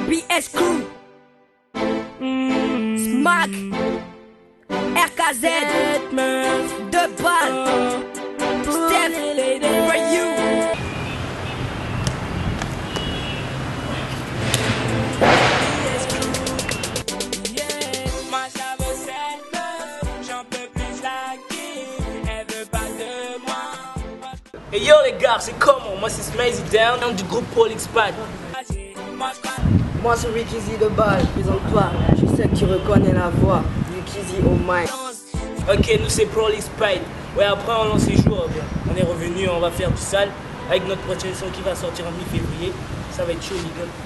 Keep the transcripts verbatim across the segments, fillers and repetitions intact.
B S Crew, Smack, R K Z, deux balles, Steph, for you. Et yo les gars, c'est comment? Moi c'est Smazy Down du groupe Prolixpad. Moi c'est Ricky de balle, présente-toi, je sais que tu reconnais la voix, Ricky au mic. Ok, nous c'est Prolixpad. Ouais, après on lance les jours, on est revenu, on va faire du sale avec notre prochaine son qui va sortir en mi-février. Ça va être chaud les gars.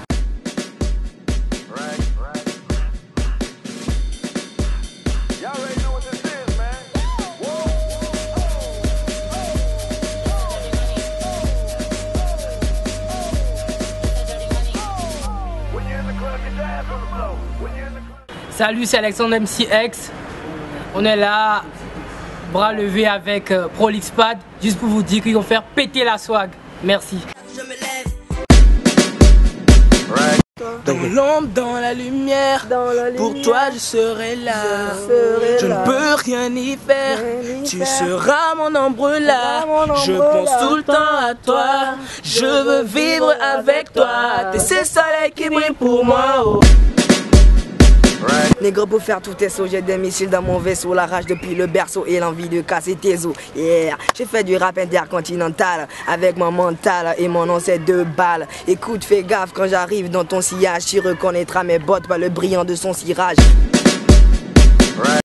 Salut, c'est Alexandre M C X. On est là, bras levés avec euh, Prolixpad, juste pour vous dire qu'ils vont faire péter la swag. Merci. Dans l'ombre, dans la lumière, Dans la pour lumière, toi je serai là. je serai Je là. ne peux rien y faire, Rien y tu faire. seras mon ombre là. Tu seras mon Je ombre pense là. tout le temps à toi, je veux vivre avec toi. T'es ce soleil qui brille pour moi. Oh. Négro pour faire tout tes sauts, j'ai des missiles dans mon vaisseau, la rage depuis le berceau et l'envie de casser tes os. Yeah, j'ai fait du rap intercontinental avec mon mental et mon nom c'est deux balles. Écoute, fais gaffe quand j'arrive dans ton sillage, tu reconnaîtras mes bottes par le brillant de son cirage.